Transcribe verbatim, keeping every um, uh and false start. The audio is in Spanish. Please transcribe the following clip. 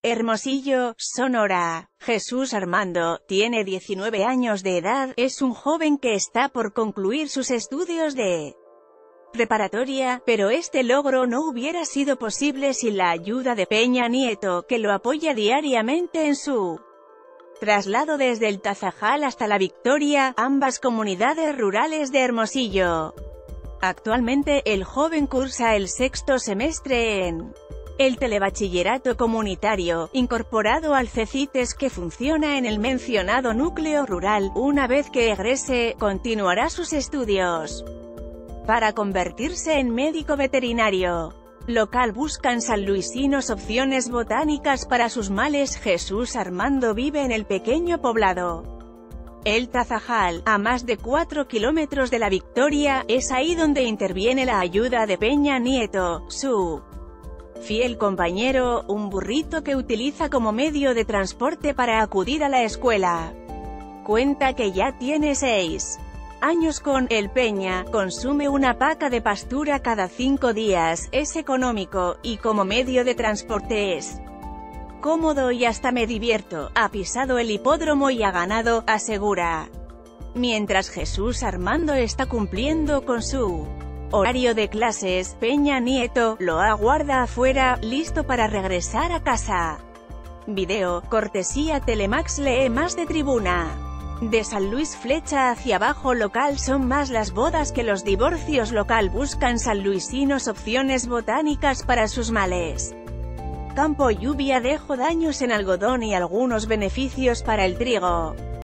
Hermosillo, Sonora. Jesús Armando, tiene diecinueve años de edad, es un joven que está por concluir sus estudios de preparatoria, pero este logro no hubiera sido posible sin la ayuda de Peña Nieto, que lo apoya diariamente en su traslado desde el Tazajal hasta La Victoria, ambas comunidades rurales de Hermosillo. Actualmente, el joven cursa el sexto semestre en el telebachillerato comunitario, incorporado al CECITES que funciona en el mencionado núcleo rural. Una vez que egrese, continuará sus estudios para convertirse en médico veterinario local. Buscan sanluisinos opciones botánicas para sus males. Jesús Armando vive en el pequeño poblado El Tazajal, a más de cuatro kilómetros de La Victoria. Es ahí donde interviene la ayuda de Peña Nieto, su fiel compañero, un burrito que utiliza como medio de transporte para acudir a la escuela. Cuenta que ya tiene seis años con el Peña, consume una paca de pastura cada cinco días, es económico, y como medio de transporte es cómodo y hasta me divierto. Ha pisado el hipódromo y ha ganado, asegura. Mientras Jesús Armando está cumpliendo con su horario de clases, Peña Nieto lo aguarda afuera, listo para regresar a casa. Video, cortesía Telemax. Lee más de Tribuna. De San Luis flecha hacia abajo. Local. Son más las bodas que los divorcios. Local. Buscan sanluisinos opciones botánicas para sus males. Campo. Lluvia dejó daños en algodón y algunos beneficios para el trigo.